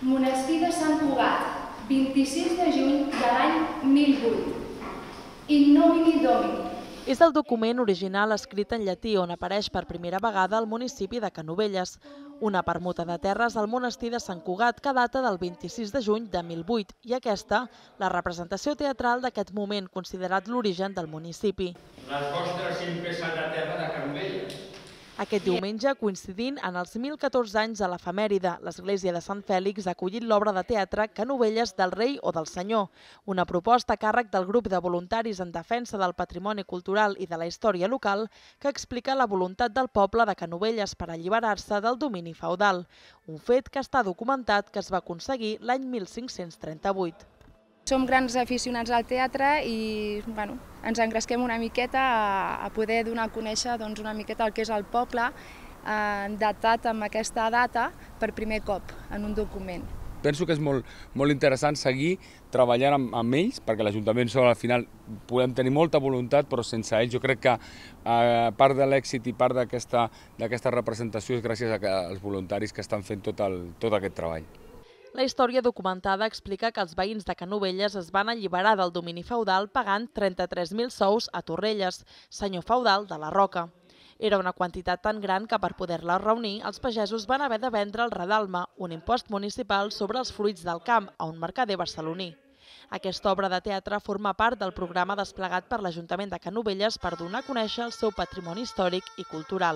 Monestir de Sant Cugat, 26 de juny de l'any 1008. In nomine Domini. És el document original escrit en llatí on apareix per primera vegada el municipi de Canovelles, una permuta de terres al monestir de Sant Cugat que data del 26 de juny de 1008 i aquesta, la representació teatral d'aquest moment considerat l'origen del municipi. Les vostres 5 peces de terra de Canovelles. Aquest diumenge, coincidint en els 1014 anys de l'efemèride, l'església de Sant Fèlix ha acollit l'obra de teatre Canovelles del Rei o del Senyor, una proposta a càrrec del grup de voluntaris en defensa del patrimoni cultural i de la història local que explica la voluntat del poble de Canovelles per alliberar-se del domini feudal, un fet que està documentat que es va aconseguir l'any 1538. Som grans aficionats al teatre i ens engresquem una miqueta a poder donar a conèixer una miqueta el que és el poble, datat amb aquesta data per primer cop en un document. Penso que és molt interessant seguir treballant amb ells, perquè l'Ajuntament al final podem tenir molta voluntat, però sense ells jo crec que part de l'èxit i part d'aquesta representació és gràcies als voluntaris que estan fent tot aquest treball. La història documentada explica que els veïns de Canovelles es van alliberar del domini feudal pagant 33.000 sous a Torrelles, senyor feudal de la Roca. Era una quantitat tan gran que per poder-la reunir, els pagesos van haver de vendre el redalme, un impost municipal sobre els fruits del camp, a un mercader barceloní. Aquesta obra de teatre forma part del programa desplegat per l'Ajuntament de Canovelles per donar a conèixer el seu patrimoni històric i cultural.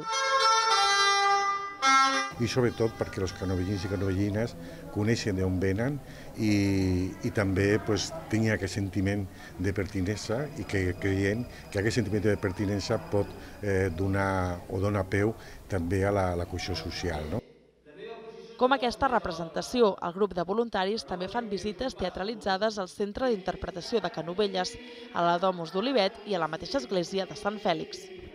I sobretot perquè els canovellins i canovellines coneixen d'on venen i també tinguin aquest sentiment de pertinença i que creiem que aquest sentiment de pertinença pot donar peu també a la cohesió social. Com aquesta representació, el grup de voluntaris també fan visites teatralitzades al Centre d'Interpretació de Canovelles, a la Domus d'Olivet i a la mateixa església de Sant Fèlix.